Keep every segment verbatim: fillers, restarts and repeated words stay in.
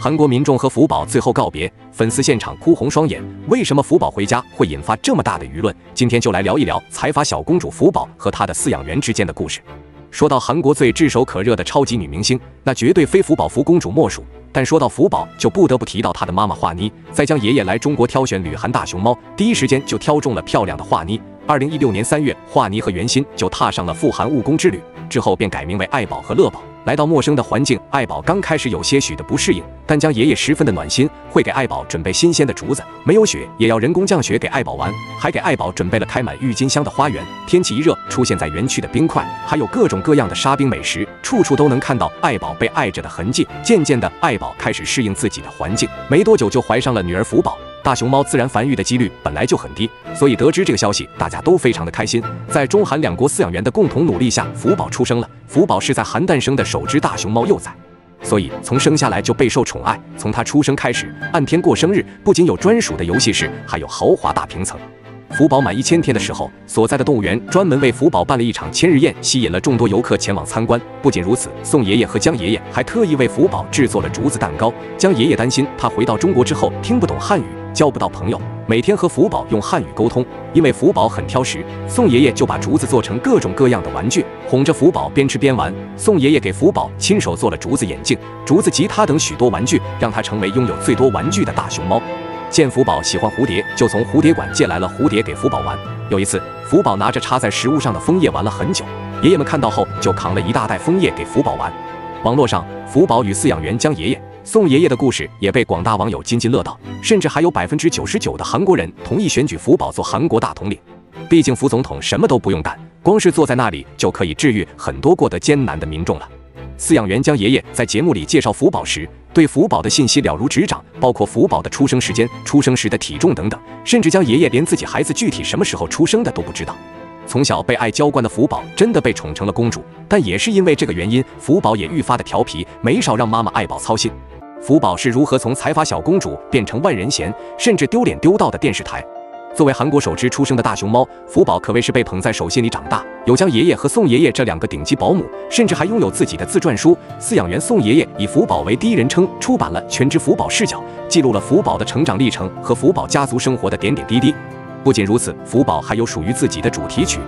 韩国民众和福宝最后告别，粉丝现场哭红双眼。为什么福宝回家会引发这么大的舆论？今天就来聊一聊财阀小公主福宝和她的饲养员之间的故事。说到韩国最炙手可热的超级女明星，那绝对非福宝福公主莫属。但说到福宝，就不得不提到她的妈妈华妮。在将爷爷来中国挑选旅韩大熊猫，第一时间就挑中了漂亮的华妮。二零一六年三月，华妮和袁心就踏上了赴韩务工之旅，之后便改名为爱宝和乐宝。来到陌生的环境，爱宝刚开始有些许的不适应，但将爷爷十分的暖心，会给爱宝准备新鲜的竹子，没有雪也要人工降雪给爱宝玩，还给爱宝准备了开满郁金香的花园。天气一热，出现在园区的冰块，还有各种各样的沙冰美食，处处都能看到爱宝被爱着的痕迹。渐渐的，爱宝开始适应自己的环境，没多久就怀上了女儿福宝。大熊猫自然繁育的几率本来就很低，所以得知这个消息，大家都非常的开心。在中韩两国饲养员的共同努力下，福宝出生了。福宝是在韩诞生的首只大熊猫幼崽，所以从生下来就备受宠爱。从它出生开始，按天过生日，不仅有专属的游戏室，还有豪华大平层。福宝满一千天的时候，所在的动物园专门为福宝办了一场千日宴，吸引了众多游客前往参观。不仅如此，宋爷爷和江爷爷还特意为福宝制作了竹子蛋糕。江爷爷担心他回到中国之后听不懂汉语，交不到朋友，每天和福宝用汉语沟通。因为福宝很挑食，宋爷爷就把竹子做成各种各样的玩具，哄着福宝边吃边玩。宋爷爷给福宝亲手做了竹子眼镜、竹子吉他等许多玩具，让他成为拥有最多玩具的大熊猫。见福宝喜欢蝴蝶，就从蝴蝶馆借来了蝴蝶给福宝玩。有一次，福宝拿着插在食物上的枫叶玩了很久，爷爷们看到后就扛了一大袋枫叶给福宝玩。网络上，福宝与饲养员江爷爷、宋爷爷的故事也被广大网友津津乐道，甚至还有百分之九十九的韩国人同意选举福宝做韩国大统领。毕竟福总统什么都不用干，光是坐在那里就可以治愈很多过得艰难的民众了。饲养员江爷爷在节目里介绍福宝时，对福宝的信息了如指掌，包括福宝的出生时间、出生时的体重等等，甚至江爷爷连自己孩子具体什么时候出生的都不知道。从小被爱娇惯的福宝真的被宠成了公主，但也是因为这个原因，福宝也愈发的调皮，没少让妈妈爱宝操心。福宝是如何从财阀小公主变成万人嫌，甚至丢脸丢到的电视台？作为韩国首只出生的大熊猫，福宝可谓是被捧在手心里长大，有江爷爷和宋爷爷这两个顶级保姆，甚至还拥有自己的自传书。饲养员宋爷爷以福宝为第一人称出版了《全知福宝视角》，记录了福宝的成长历程和福宝家族生活的点点滴滴。不仅如此，福宝还有属于自己的主题曲。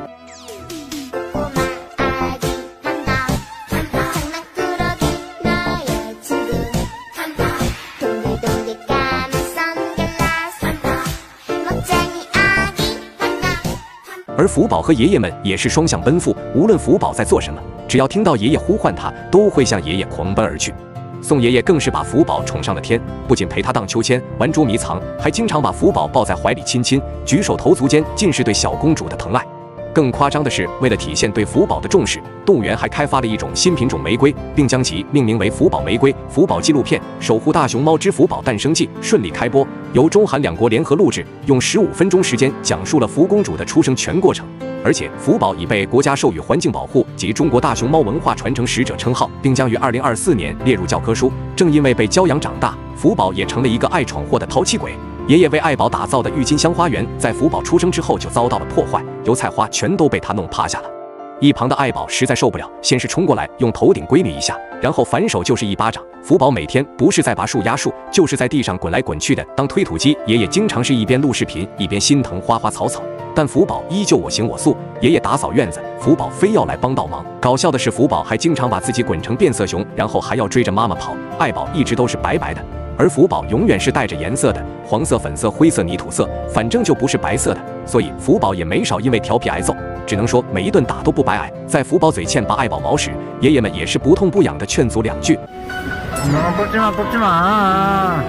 而福宝和爷爷们也是双向奔赴，无论福宝在做什么，只要听到爷爷呼唤他，都会向爷爷狂奔而去。宋爷爷更是把福宝宠上了天，不仅陪他荡秋千、玩捉迷藏，还经常把福宝抱在怀里亲亲，举手投足间尽是对小公主的疼爱。更夸张的是，为了体现对福宝的重视，动物园还开发了一种新品种玫瑰，并将其命名为福宝玫瑰。福宝纪录片《守护大熊猫之福宝诞生记》顺利开播，由中韩两国联合录制，用十五分钟时间讲述了福公主的出生全过程。而且福宝已被国家授予环境保护及中国大熊猫文化传承使者称号，并将于二零二四年列入教科书。正因为被教养长大，福宝也成了一个爱闯祸的淘气鬼。爷爷为爱宝打造的郁金香花园，在福宝出生之后就遭到了破坏，油菜花全都被他弄趴下了。一旁的爱宝实在受不了，先是冲过来用头顶归你一下，然后反手就是一巴掌。福宝每天不是在拔树压树，就是在地上滚来滚去的当推土机。爷爷经常是一边录视频，一边心疼花花草草，但福宝依旧我行我素。爷爷打扫院子，福宝非要来帮倒忙。搞笑的是，福宝还经常把自己滚成变色熊，然后还要追着妈妈跑。爱宝一直都是白白的，而福宝永远是带着颜色的，黄色、粉色、灰色、泥土色，反正就不是白色的。所以福宝也没少因为调皮挨揍，只能说每一顿打都不白挨。在福宝嘴欠拔爱宝毛时，爷爷们也是不痛不痒的劝阻两句。 뽑지마 뽑지마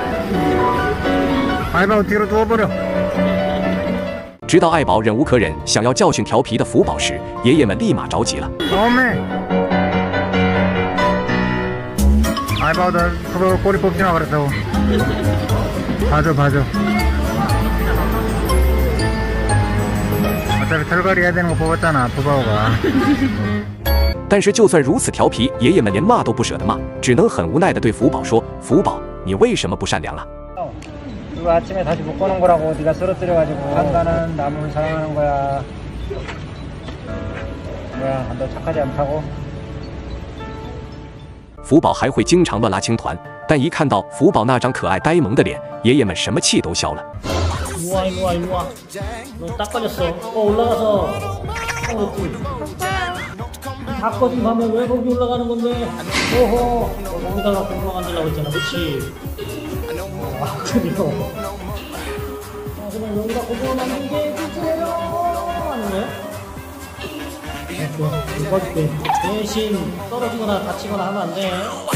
爱宝뒤로 두어버려。 直到爱宝忍无可忍，想要教训调皮的福宝时，爷爷们立马着急了。 爱宝的꼬리 뽑지 마 그랬다고. 봐줘 봐줘. 어차피 털갈이 해야 되는 거 뽑았잖아 푸바오가. 但是就算如此调皮，爷爷们连骂都不舍得骂，只能很无奈地对福宝说：“福宝，你为什么不善良啊？” 그리고 아침에 다시 묶어놓은 거라고 네가 쓰러뜨려가지고 한가는 나무를 사랑하는 거야. 뭐야, 너 착하지 않다고? 福宝还会经常乱拉青团， 但一看到福宝那张可爱呆萌的脸，爷爷们什么气都消了。 일로와 일로와 일로와 너 딱 걸렸어. 어 올라가서 어렵지. 다 꺼진 밤에 왜 거기 올라가는 건데? 오호 너 거기다가 공방 앉으려고 했잖아. 그치? 아 그래요? 아 그럼 여기다 고정을 만든 게 진짜예요? 하는 거야? 아 좋아 이거 봐줄게. 대신 떨어지거나 다치거나 하면 안 돼.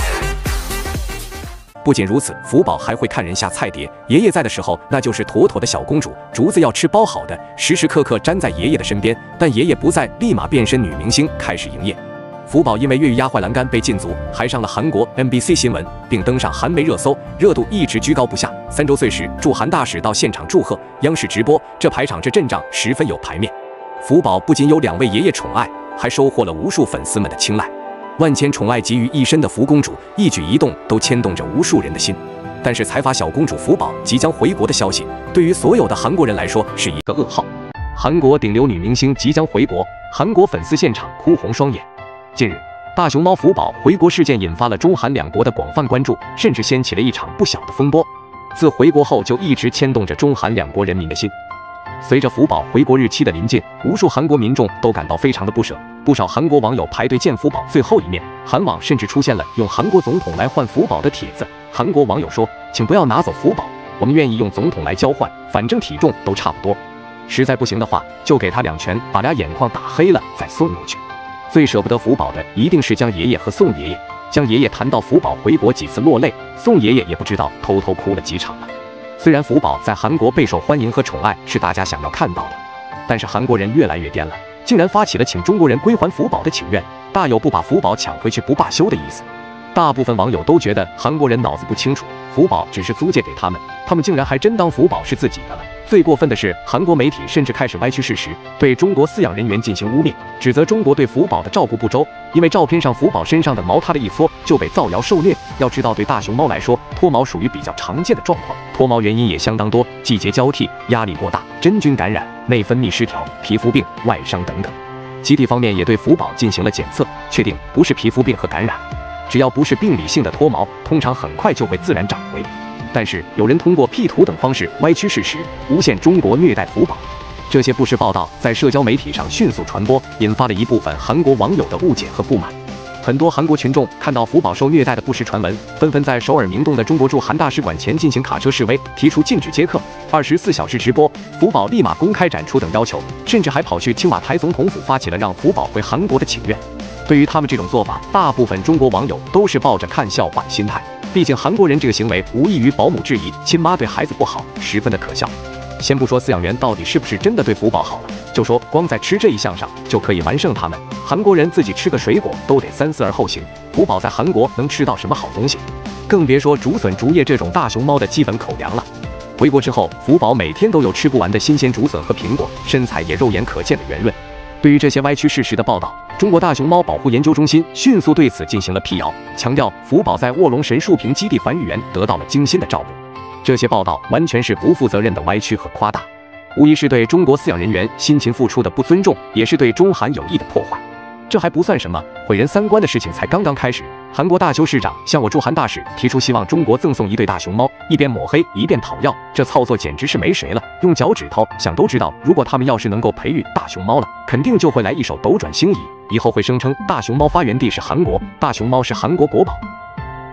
不仅如此，福宝还会看人下菜碟。爷爷在的时候，那就是妥妥的小公主，竹子要吃包好的，时时刻刻粘在爷爷的身边。但爷爷不在，立马变身女明星，开始营业。福宝因为越狱压坏栏杆被禁足，还上了韩国 M B C 新闻，并登上韩媒热搜，热度一直居高不下。三周岁时，驻韩大使到现场祝贺，央视直播，这排场这阵仗十分有排面。福宝不仅有两位爷爷宠爱，还收获了无数粉丝们的青睐。 万千宠爱集于一身的福公主，一举一动都牵动着无数人的心。但是财阀小公主福宝即将回国的消息，对于所有的韩国人来说是一个噩耗。韩国顶流女明星即将回国，韩国粉丝现场哭红双眼。近日，大熊猫福宝回国事件引发了中韩两国的广泛关注，甚至掀起了一场不小的风波。自回国后就一直牵动着中韩两国人民的心。 随着福宝回国日期的临近，无数韩国民众都感到非常的不舍，不少韩国网友排队见福宝最后一面。韩网甚至出现了用韩国总统来换福宝的帖子。韩国网友说：“请不要拿走福宝，我们愿意用总统来交换，反正体重都差不多。实在不行的话，就给他两拳，把俩眼眶打黑了再送过去。”最舍不得福宝的一定是江爷爷和宋爷爷。江爷爷谈到福宝回国几次落泪，宋爷爷也不知道偷偷哭了几场了。 虽然福宝在韩国备受欢迎和宠爱是大家想要看到的，但是韩国人越来越颠了，竟然发起了请中国人归还福宝的请愿，大有不把福宝抢回去不罢休的意思。大部分网友都觉得韩国人脑子不清楚，福宝只是租借给他们，他们竟然还真当福宝是自己的了。最过分的是，韩国媒体甚至开始歪曲事实，对中国饲养人员进行污蔑，指责中国对福宝的照顾不周。因为照片上福宝身上的毛塌的一撮就被造谣受虐。要知道，对大熊猫来说，脱毛属于比较常见的状况，脱毛原因也相当多，季节交替、压力过大、真菌感染、内分泌失调、皮肤病、外伤等等。集体方面也对福宝进行了检测，确定不是皮肤病和感染。只要不是病理性的脱毛，通常很快就会自然长回。 但是有人通过 P 图等方式歪曲事实，诬陷中国虐待福宝。这些不实报道在社交媒体上迅速传播，引发了一部分韩国网友的误解和不满。很多韩国群众看到福宝受虐待的不实传闻，纷纷在首尔明洞的中国驻韩大使馆前进行卡车示威，提出禁止接客、二十四小时直播、福宝立马公开展出等要求，甚至还跑去青瓦台总统府发起了让福宝回韩国的请愿。对于他们这种做法，大部分中国网友都是抱着看笑话的心态。 毕竟韩国人这个行为无异于保姆质疑亲妈对孩子不好，十分的可笑。先不说饲养员到底是不是真的对福宝好了，就说光在吃这一项上就可以完胜他们。韩国人自己吃个水果都得三思而后行，福宝在韩国能吃到什么好东西？更别说竹笋、竹叶这种大熊猫的基本口粮了。回国之后，福宝每天都有吃不完的新鲜竹笋和苹果，身材也肉眼可见的圆润。 对于这些歪曲事实的报道，中国大熊猫保护研究中心迅速对此进行了辟谣，强调福宝在卧龙神树坪基地繁育园得到了精心的照顾。这些报道完全是不负责任的歪曲和夸大，无疑是对中国饲养人员辛勤付出的不尊重，也是对中韩友谊的破坏。这还不算什么，毁人三观的事情才刚刚开始。韩国大邱市长向我驻韩大使提出希望中国赠送一对大熊猫，一边抹黑一边讨要，这操作简直是没谁了。用脚趾头想都知道，如果他们要是能够培育大熊猫了，肯定就会来一手斗转星移，以后会声称大熊猫发源地是韩国，大熊猫是韩国国宝。